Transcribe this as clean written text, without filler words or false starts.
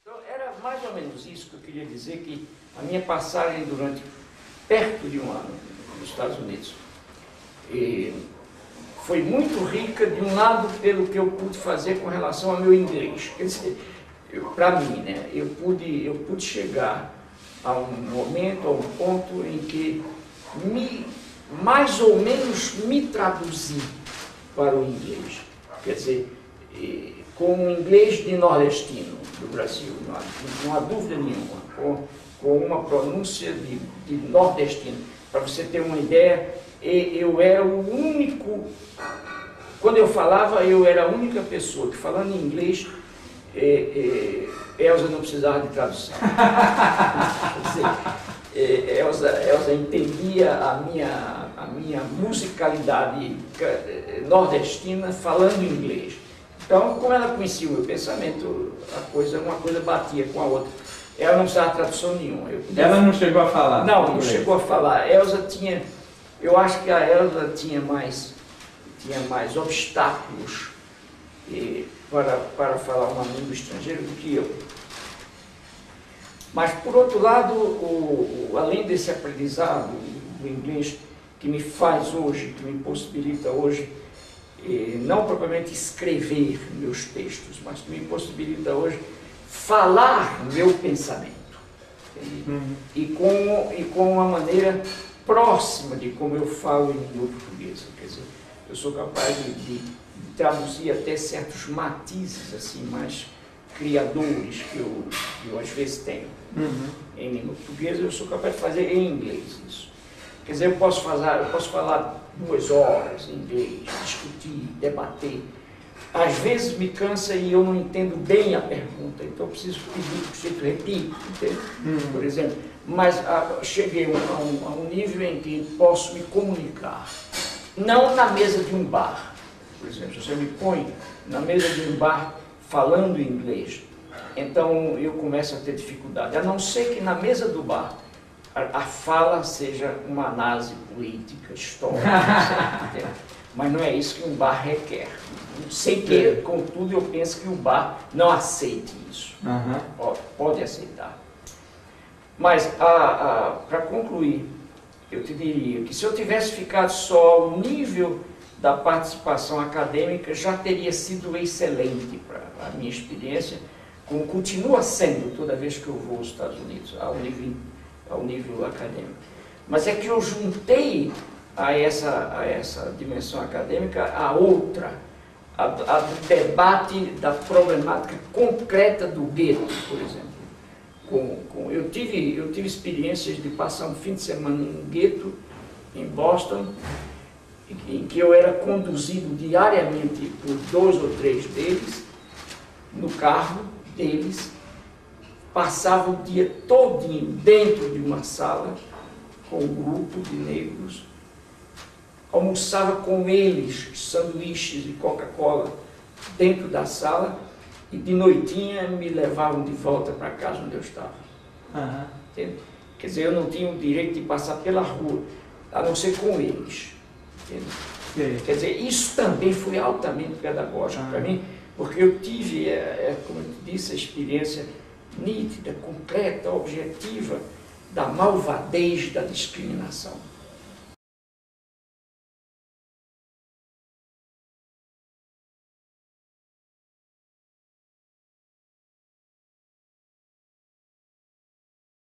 Então, era mais ou menos isso que eu queria dizer, que a minha passagem durante perto de um ano nos Estados Unidos foi muito rica, de um lado, pelo que eu pude fazer com relação ao meu inglês. Quer dizer, para mim, né, eu pude chegar a um momento, a um ponto em que mais ou menos me traduzi para o inglês. Quer dizer, com o inglês de nordestino do Brasil, não há dúvida nenhuma, com uma pronúncia de nordestino. Para você ter uma ideia, eu era o único, quando eu falava, eu era a única pessoa que, falando em inglês, Elza não precisava de tradução. Elza entendia a minha musicalidade nordestina falando inglês. Então, como ela conhecia o meu pensamento, uma coisa batia com a outra. Ela não precisava de tradução nenhuma. Ela não chegou a falar? Não chegou a falar. Eu acho que a Elza tinha mais obstáculos para falar uma língua estrangeira do que eu. Mas, por outro lado, além desse aprendizado do inglês que me faz hoje, que me possibilita hoje, não propriamente escrever meus textos, mas que me possibilita hoje falar meu pensamento. E com uma maneira próxima de como eu falo em língua portuguesa. Quer dizer, eu sou capaz de traduzir até certos matizes assim, mais criadores que eu às vezes tenho em língua portuguesa, eu sou capaz de fazer em inglês isso. Quer dizer, eu posso falar 2 horas em inglês, discutir, debater. Às vezes me cansa e eu não entendo bem a pergunta, então eu preciso pedir que o sujeito repita, entende? Por exemplo. Mas cheguei a um nível em que posso me comunicar. Não na mesa de um bar. Por exemplo, se você me põe na mesa de um bar falando inglês, então eu começo a ter dificuldade. A não ser que na mesa do bar a fala seja uma análise política, histórica, certo? Mas não é isso que um bar requer. Sem que, contudo, eu penso que o bar não aceite isso. Pode aceitar. Mas, para concluir, eu te diria que se eu tivesse ficado só ao nível da participação acadêmica, já teria sido excelente para a minha experiência, como continua sendo toda vez que eu vou aos Estados Unidos, ao nível acadêmico. Mas é que eu juntei a essa dimensão acadêmica a outra, a do debate da problemática concreta do gueto, por exemplo. Eu tive experiências de passar um fim de semana em um gueto, em Boston, em que eu era conduzido diariamente por 2 ou 3 deles, no carro deles, passava o dia todinho dentro de uma sala, com um grupo de negros, almoçava com eles sanduíches e Coca-Cola dentro da sala, e de noitinha me levavam de volta para casa onde eu estava. Entende? Quer dizer, eu não tinha o direito de passar pela rua, a não ser com eles. Quer dizer, isso também foi altamente pedagógico para mim, porque eu tive, como eu disse, a experiência nítida, concreta, objetiva da malvadez da discriminação.